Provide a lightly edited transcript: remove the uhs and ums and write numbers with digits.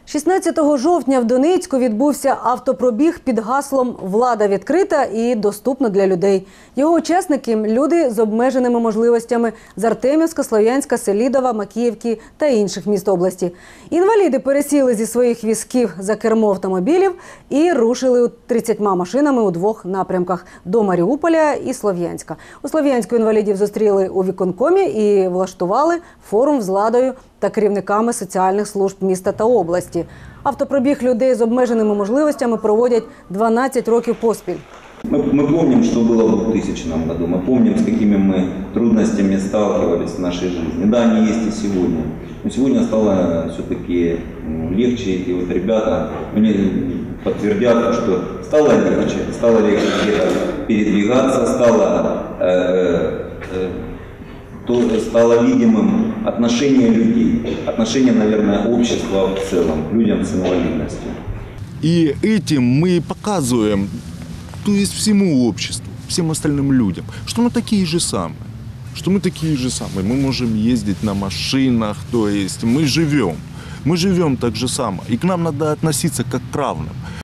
16 жовтня в Донецьку відбувся автопробіг під гаслом «Влада відкрита і доступна для людей». Його учасники – люди з обмеженими можливостями з Артемівська, Слов'янська, Селідова, Макіївки та інших міст області. Інваліди пересіли зі своїх візків за кермо автомобілів і рушили 30 машинами у двох напрямках – до Маріуполя і Слов'янська. У Слов'янську інвалідів зустріли у виконкомі і влаштували форум з владою та керівниками соціальних служб міста та області. Автопробіг людей з обмеженими можливостями проводять 12 років поспіль. Мы помним, что было в 2000 году, мы помним, с какими мы трудностями сталкивались в нашей жизни. Да, они есть и сегодня. Но сегодня стало все-таки легче, и вот ребята мне подтвердят, что стало легче где-то передвигаться, стало видимым отношение людей, отношение, наверное, общества в целом, людям с инвалидностью. И этим мы показываем, то есть всему обществу, всем остальным людям, что мы такие же самые. Мы можем ездить на машинах, то есть мы живем так же само. И к нам надо относиться как к равным.